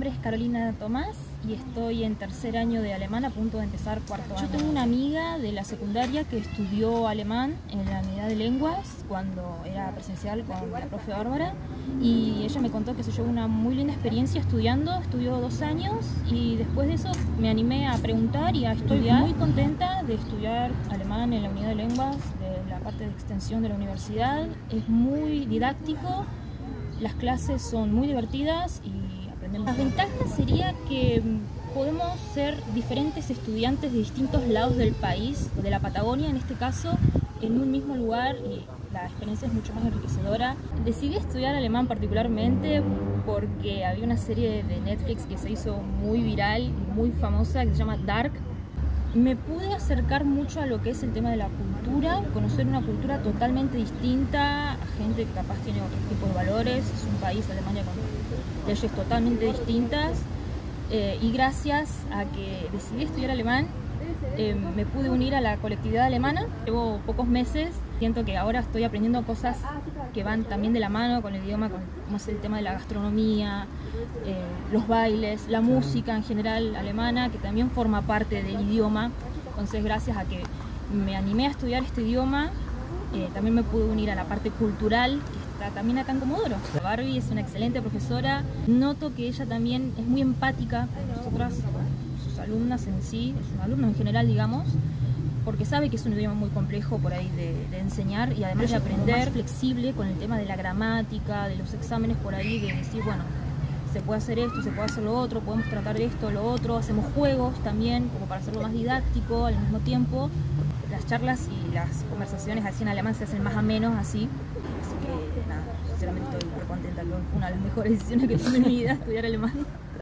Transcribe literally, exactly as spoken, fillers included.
nombre es Carolina Tomás y estoy en tercer año de alemán, a punto de empezar cuarto año. Yo tengo una amiga de la secundaria que estudió alemán en la unidad de lenguas cuando era presencial con la profe Bárbara, y ella me contó que se llevó una muy linda experiencia estudiando, estudió dos años y después de eso me animé a preguntar y a estudiar. Muy contenta de estudiar alemán en la unidad de lenguas de la parte de extensión de la universidad. Es muy didáctico, las clases son muy divertidas y aprendemos. Las ventajas sería que podemos ser diferentes estudiantes de distintos lados del país, de la Patagonia en este caso, en un mismo lugar, y la experiencia es mucho más enriquecedora. Decidí estudiar alemán particularmente porque había una serie de Netflix que se hizo muy viral y muy famosa que se llama Dark. Me pude acercar mucho a lo que es el tema de la cultura, conocer una cultura totalmente distinta, a gente que capaz tiene otros tipos de valores. Es un país, Alemania, con leyes totalmente distintas, eh, y gracias a que decidí estudiar alemán, eh, me pude unir a la colectividad alemana. Llevo pocos meses, siento que ahora estoy aprendiendo cosas que van también de la mano con el idioma, con, como es el tema de la gastronomía, eh, los bailes, la música en general alemana, que también forma parte del idioma. Entonces, gracias a que me animé a estudiar este idioma, eh, también me pude unir a la parte cultural, que está también acá en Comodoro. Barbie es una excelente profesora, noto que ella también es muy empática con nosotras, con sus alumnas en sí, sus alumnos en general, digamos, porque sabe que es un idioma muy complejo por ahí de, de enseñar, y además de aprender, más flexible con el tema de la gramática, de los exámenes por ahí, de decir, bueno, se puede hacer esto, se puede hacer lo otro, podemos tratar esto, lo otro, hacemos juegos también, como para hacerlo más didáctico al mismo tiempo. Las charlas y las conversaciones así en alemán se hacen más amenos así, así que nada, sinceramente estoy muy contenta, fue una de las mejores decisiones que tuve en mi vida, estudiar alemán.